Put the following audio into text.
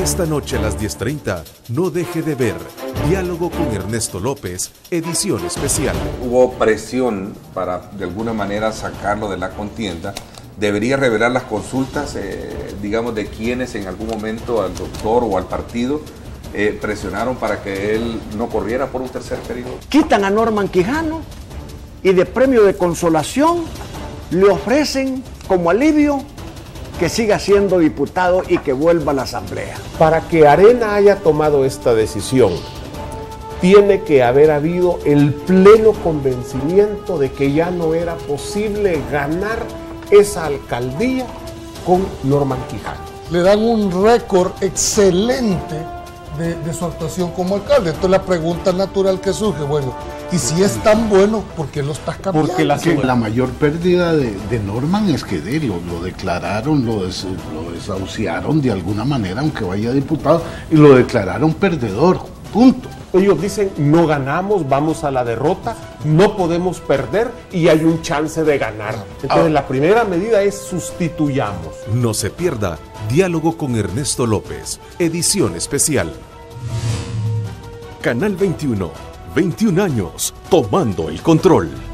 Esta noche a las 10:30, no deje de ver Diálogo con Ernesto López, edición especial. Hubo presión para de alguna manera sacarlo de la contienda. Debería revelar las consultas, digamos, de quienes en algún momento al doctor o al partido presionaron para que él no corriera por un tercer periodo. Quitan a Norman Quijano y de premio de consolación le ofrecen como alivio que siga siendo diputado y que vuelva a la Asamblea. Para que Arena haya tomado esta decisión, tiene que haber habido el pleno convencimiento de que ya no era posible ganar esa alcaldía con Norman Quijano. Le dan un récord excelente de su actuación como alcalde. Entonces la pregunta natural que surge, bueno, y si es tan bueno, ¿por qué lo estás cambiando? Porque la mayor pérdida de Norman es que lo declararon, lo desahuciaron de alguna manera, aunque vaya diputado, y lo declararon perdedor, punto. Ellos dicen, no ganamos, vamos a la derrota, no podemos perder y hay un chance de ganar. Entonces la primera medida es sustituyamos. No se pierda Diálogo con Ernesto López, edición especial. Canal 21, 21 años, tomando el control.